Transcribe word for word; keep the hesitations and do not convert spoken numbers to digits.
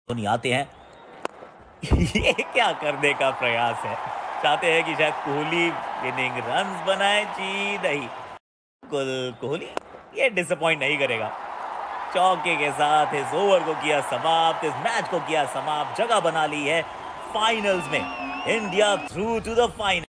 धोनी आते हैं। ये क्या करने का प्रयास है? चाहते हैं कि शायद कोहली विनिंग रन्स बनाए, जी नहीं। कुल कोहली ये डिसअपॉइंट नहीं करेगा। चौके के साथ इस ओवर को किया समाप्त, इस मैच को किया समाप्त, जगह बना ली है फाइनल्स में। India through to the final.